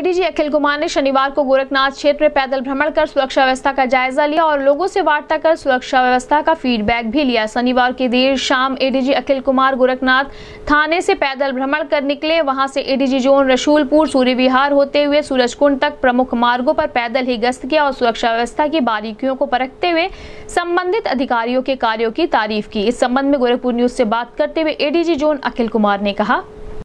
ADG Akhil Kumar ने शनिवार को गोरखनाथ क्षेत्र में पैदल भ्रमण कर सुरक्षा व्यवस्था का जायजा लिया और लोगों से वार्ता कर सुरक्षा व्यवस्था का फीडबैक भी लिया। शनिवार की देर शाम एडीजी अखिल कुमार गोरखनाथ थाने से पैदल भ्रमण कर निकले। वहां से एडीजी जोन रसूलपुर सूर्य विहार होते हुए सूरजकुंड तक प्रमुख मार्गों पर पैदल ही गश्त किया और सुरक्षा व्यवस्था की बारीकियों को परखते हुए संबंधित अधिकारियों के कार्यों की तारीफ की। इस संबंध में गोरखपुर न्यूज से बात करते हुए एडीजी जोन अखिल कुमार ने कहा,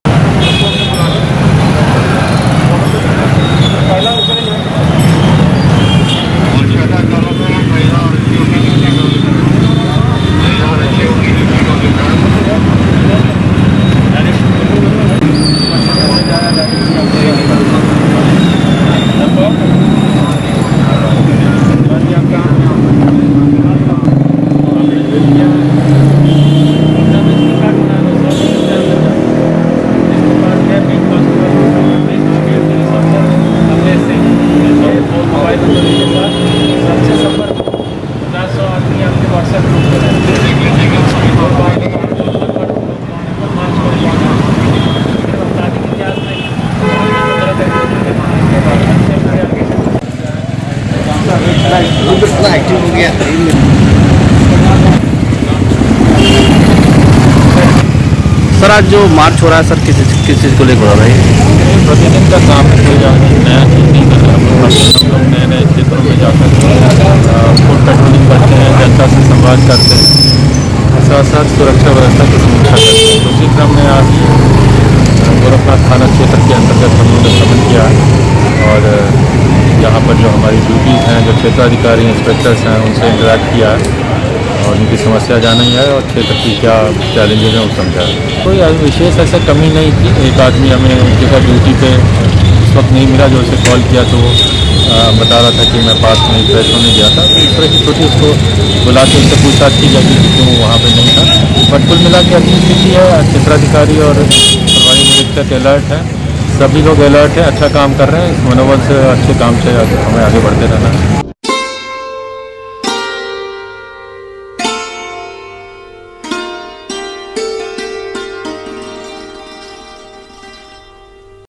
सर आज जो मार्च हो रहा है सर किस चीज़ को लेकर हो रहा है? प्रतिदिन का काम है, कोई नया चीज़ नहीं कर रहा। हम लोग नए नए क्षेत्रों में जाकर फुट पेट्रोलिंग करते हैं, जनता से संवाद करते हैं, साथ साथ सुरक्षा व्यवस्था की समीक्षा करते हैं। उसी क्रम में आज गोरखनाथ थाना क्षेत्र के अंतर्गत हम लोगों ने भ्रमण किया और यहाँ पर जो हमारी ड्यूटीज़ हैं, जो क्षेत्राधिकारी इंस्पेक्टर्स हैं, उनसे इंटरेक्ट किया और उनकी समस्या जानी है और क्षेत्र की क्या चैलेंजेस हैं वो समझा। कोई विशेष ऐसा कमी नहीं थी। एक आदमी हमें एक जगह ड्यूटी पे उस वक्त नहीं मिला, जो उसे कॉल किया तो वो बता रहा था कि मैं पास में फ्रेश होने गया था। तो इस तरह की छोटी उसको बुला के उससे पूछताछ की जाती कि क्यों वहाँ पर नहीं था। बट कुल मिला के अच्छी स्थिति है। क्षेत्राधिकारी और प्रभारी निरीक्षक अलर्ट है, सभी लोग अलर्ट हैं, अच्छा काम कर रहे हैं। इस मनोबल से अच्छे काम से हमें आगे बढ़ते रहना है।